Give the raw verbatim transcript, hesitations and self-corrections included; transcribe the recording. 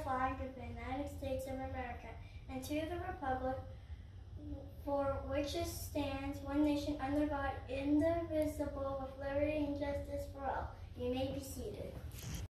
flag of the United States of America, and to the republic for which it stands, one nation under God, indivisible, with liberty and justice for all. You may be seated.